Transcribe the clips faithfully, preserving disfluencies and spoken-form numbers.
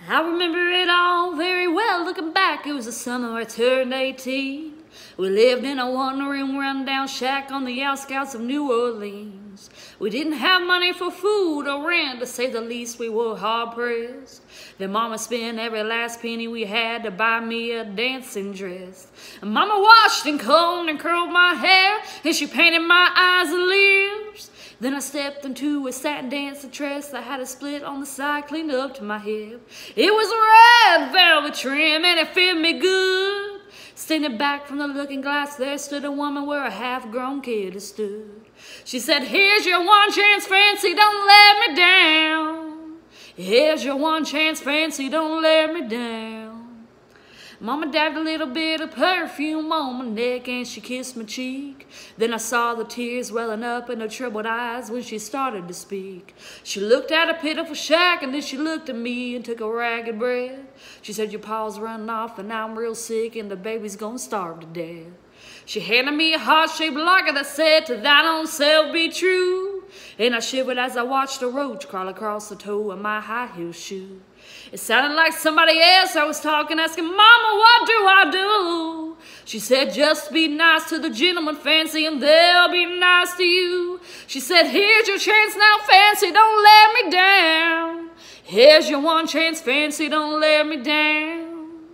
I remember it all very well. Looking back, it was the summer I turned eighteen. We lived in a one-room rundown shack on the outskirts of New Orleans. We didn't have money for food or rent, to say the least. We were hard-pressed. Then Mama spent every last penny we had to buy me a dancing dress. And Mama washed and combed and curled my hair, and she painted my eyes and lips. Then I stepped into a satin dancing dress that had a split on the side, cleaned up to my hip. It was a red velvet trim and it fit me good. Standing back from the looking glass, there stood a woman where a half-grown kid had stood. She said, "Here's your one chance, Fancy, don't let me down. Here's your one chance, Fancy, don't let me down." Mama dabbed a little bit of perfume on my neck and she kissed my cheek. Then I saw the tears welling up in her troubled eyes when she started to speak. She looked at a pitiful shack and then she looked at me and took a ragged breath. She said, "Your pa's running off and I'm real sick and the baby's gonna starve to death." She handed me a heart-shaped locket that said, "To thine own self be true." And I shivered as I watched a roach crawl across the toe of my high-heel shoe. It sounded like somebody else I was talking, asking, "Mama, what do I do?" She said, "Just be nice to the gentleman, Fancy, and they'll be nice to you." She said, "Here's your chance now, Fancy, don't let me down. Here's your one chance, Fancy, don't let me down.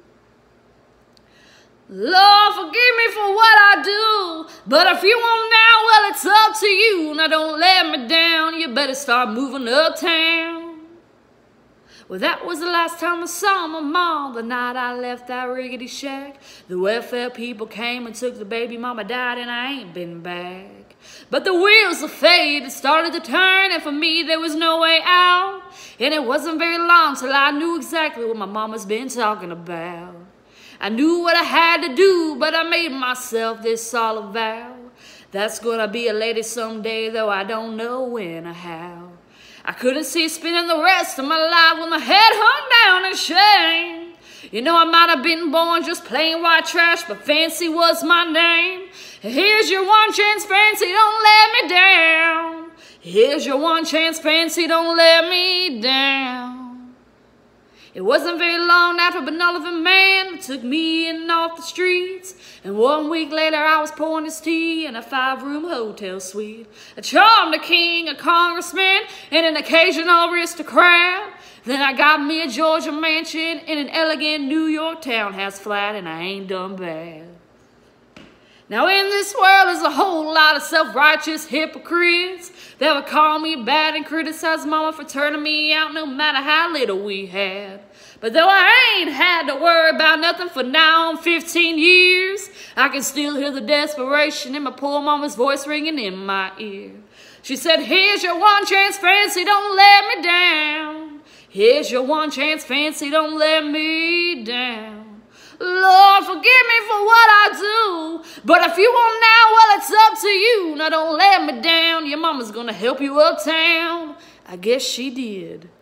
Lord, forgive me for what I do, but if you want now, well, it's up to you. Now don't let me down, you better start moving uptown." Well, that was the last time I saw my mom, the night I left that rickety shack. The welfare people came and took the baby, Mama died, and I ain't been back. But the wheels of fate had started to turn, and for me there was no way out. And it wasn't very long till I knew exactly what my mama's been talking about. I knew what I had to do, but I made myself this solemn vow. That's gonna be a lady someday, though I don't know when or how. I couldn't see spending the rest of my life with my head hung down in shame. You know, I might have been born just plain white trash, but Fancy was my name. Here's your one chance, Fancy, don't let me down. Here's your one chance, Fancy, don't let me down. It wasn't very long after a benevolent man took me in off the streets. And one week later I was pouring his tea in a five-room hotel suite. I charmed a king, a congressman, and an occasional aristocrat. Then I got me a Georgia mansion in an elegant New York townhouse flat, and I ain't done bad. Now in this world there's a whole lot of self-righteous hypocrites that would call me bad and criticize Mama for turning me out no matter how little we had. But though I ain't had to worry about nothing for now on fifteen years, I can still hear the desperation in my poor mama's voice ringing in my ear. She said, "Here's your one chance, Fancy, don't let me down. Here's your one chance, Fancy, don't let me down. Lord, forgive me for what I do, but if you want now, well, it's up to you. Now don't let me down, your mama's gonna help you uptown." I guess she did.